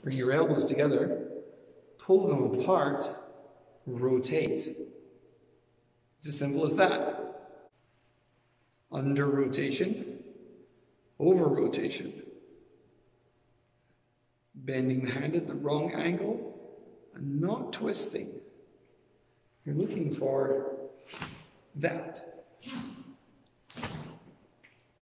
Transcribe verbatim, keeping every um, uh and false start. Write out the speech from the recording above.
Bring your elbows together, pull them apart, rotate. It's as simple as that. Under rotation, over rotation. Bending the hand at the wrong angle and not twisting. You're looking for that.